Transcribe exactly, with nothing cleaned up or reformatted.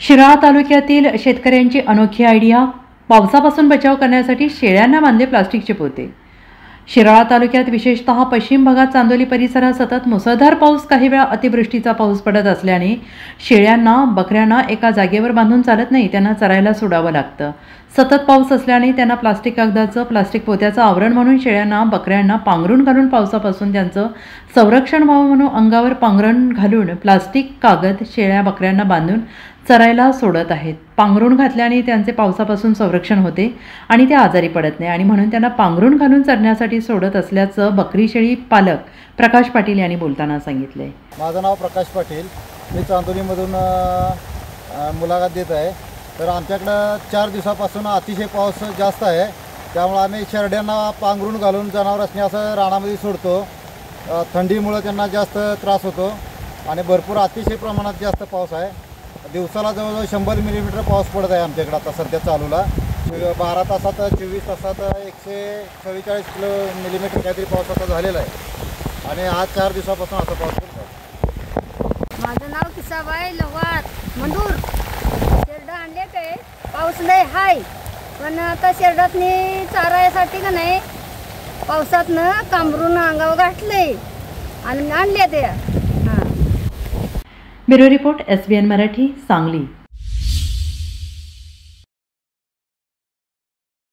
शिराळा तालुक्यातील शेतकऱ्यांची अनोखी आयडिया, पावसापासून बचाव करण्यासाठी शेळ्यांना बांधले प्लास्टिकचे पोते। शिराळा तालुक्यात विशेषतः पश्चिम भागात चांदोली परिसरात सतत मुसळधार पाऊस, काही वेळा अतिवृष्टीचा पाऊस पडत असल्याने शेळ्यांना बकऱ्यांना एका जागेवर बांधून चालत नाही, त्यांना चरायला सोडावं लागतं। सतत पाऊस असल्याने त्यांना प्लास्टिक कागदाचं प्लास्टिक पोत्याचं आवरण म्हणून शेळ्यांना बकऱ्यांना पांघरून घालून पावसापासून त्यांचं संरक्षण व्हावं म्हणून अंगावर पांघरण घालून प्लास्टिक कागद शेळ्या बकऱ्यांना बांधून चरायला सोडत आहेत। पांघरून घातल्याने त्यांचे पावसापासून संरक्षण होते आणि ते आजारी पडत नाही आणि म्हणून त्यांना पांघरून घालून चरण्यासाठी सोडत असल्याचं बकरी शेळी पालक प्रकाश पाटील यांनी बोलताना सांगितले। माझं नाव प्रकाश पाटील, मी चांदोलीमधून मुलाखत देत आहे। तर आमच्याकडं चार दिवसापासून अतिशय पाऊस जास्त आहे, त्यामुळे आम्ही शेरड्यांना पांघरून घालून जनावरांनी असं रानामध्ये सोडतो। थंडीमुळे त्यांना जास्त त्रास होतो आणि भरपूर अतिशय प्रमाणात जास्त पाऊस आहे। दिवसाला जवळजवळ शंभर मिलीमीटर पाऊस पडत आहे आमच्याकडे आता सध्या चालूला। बारा तासात चोवीस तासात एकशे चव्वेचाळीस किलो मिलीमीटर काहीतरी पाऊस आता झालेला आहे आणि आज चार दिवसापासून असा पाऊस पडत आहे। माझं नाव किसाबाई लवार मंडूर। शेरडं आणले काय पाऊस लय हाय, पण आता शेरडातनी चारायसाठी का नाही पावसातनं कांबरून अंगावर घातले आणि आणले ते। Bureau report, S B N Marathi, Sangli.